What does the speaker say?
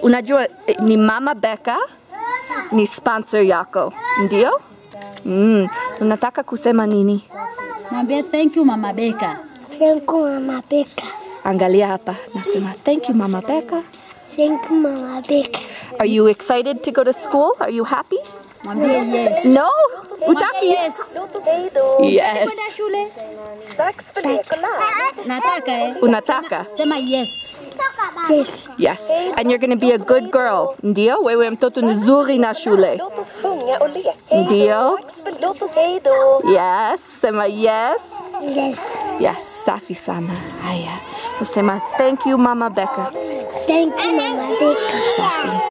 Unajua ni Mama Becca ni sponsor yako, ndio? Unataka kusema nini? Mwambie thank you Mama Becca. Thank you Mama Becca. Angalia hapa, nasema thank you Mama Becca. Thank you Mama Becca. Are you excited to go to school? Are you happy? Mwambie yes. No? Utaki? Yes. Yes. Kwenda shule? Nataka Unataka? Sema yes. Yes. Yes. And you're going to be a good girl. Ndio? Wewe mtoto nzuri na shule. Ndio? Yes. Sema yes. Yes. Yes. Safi sana. Haya. Nasema thank you Mama Becca. Thank you Mama Becca. Safi.